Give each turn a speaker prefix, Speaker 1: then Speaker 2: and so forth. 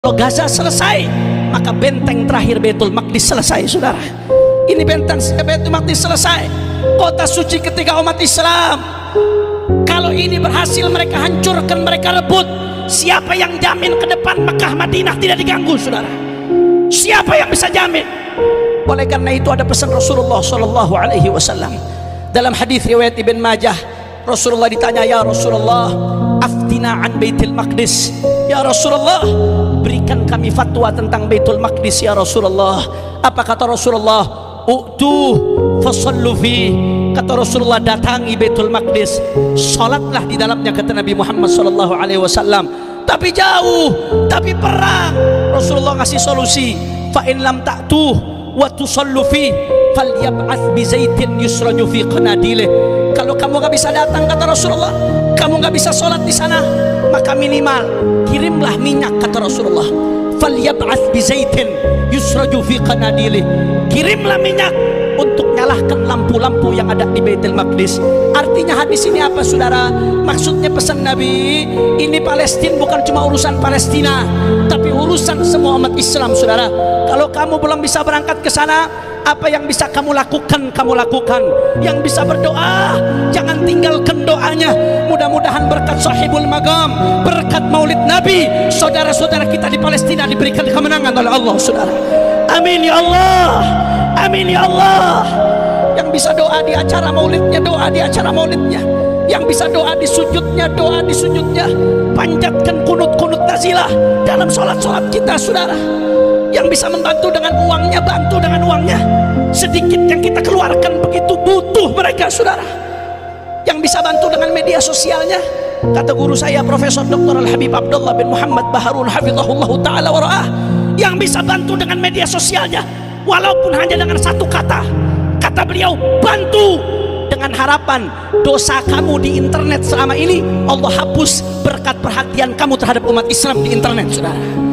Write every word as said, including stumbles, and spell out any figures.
Speaker 1: Kalau Gaza selesai, maka benteng terakhir Baitul Maqdis selesai, saudara. Ini benteng Baitul Maqdis selesai, kota suci ketika umat Islam. Kalau ini berhasil mereka hancurkan, mereka rebut, siapa yang jamin ke depan Mekah Madinah tidak diganggu, saudara? Siapa yang bisa jamin? Oleh karena itu ada pesan Rasulullah Shallallahu Alaihi Wasallam dalam hadis riwayat Ibn Majah. Rasulullah ditanya, ya Rasulullah, aftina an Baitul Maqdis. Ya Rasulullah, berikan kami fatwa tentang Baitul Maqdis ya Rasulullah. Apa kata Rasulullah? U'tu fasallu fi. Kata Rasulullah, datangi Baitul Maqdis, salatlah di dalamnya, kata Nabi Muhammad sallallahu alaihi wasallam. Tapi jauh, tapi perang. Rasulullah ngasih solusi, fa in lam ta'tu wa tusallu fi falyab'ats bi zaitin yusraju fi qanadilih. Kalau kamu nggak bisa datang, kata Rasulullah, kamu nggak bisa sholat di sana, maka minimal kirimlah minyak, kata Rasulullah. Falyab'ats bi zaitin yusraju fi qanadilih. Kirimlah minyak untuk nyalahkan lampu-lampu yang ada di Baitul Maqdis. Artinya hadis ini apa, saudara? Maksudnya pesan Nabi, ini Palestina bukan cuma urusan Palestina, tapi urusan semua umat Islam, saudara. Kalau kamu belum bisa berangkat ke sana, apa yang bisa kamu lakukan, kamu lakukan. Yang bisa berdoa, jangan tinggalkan doanya. Mudah-mudahan berkat sahibul magam, berkat maulid Nabi, saudara-saudara kita di Palestina diberikan kemenangan oleh Allah, saudara. Amin ya Allah, amin ya Allah. Yang bisa doa di acara maulidnya, doa di acara maulidnya. Yang bisa doa di sujudnya, doa di sujudnya. Panjatkan kunut-kunut nazilah dalam sholat-sholat kita, saudara. Yang bisa membantu dengan uangnya, bantu dengan uangnya. Sedikit yang kita keluarkan begitu butuh mereka, saudara. Yang bisa bantu dengan media sosialnya, kata guru saya Profesor Doktor Al-Habib Abdullah bin Muhammad Baharun hafizahullah ta'ala wara'ah, yang bisa bantu dengan media sosialnya, walaupun hanya dengan satu kata, kata beliau, bantu, dengan harapan dosa kamu di internet selama ini Allah hapus berkat perhatian kamu terhadap umat Islam di internet, saudara.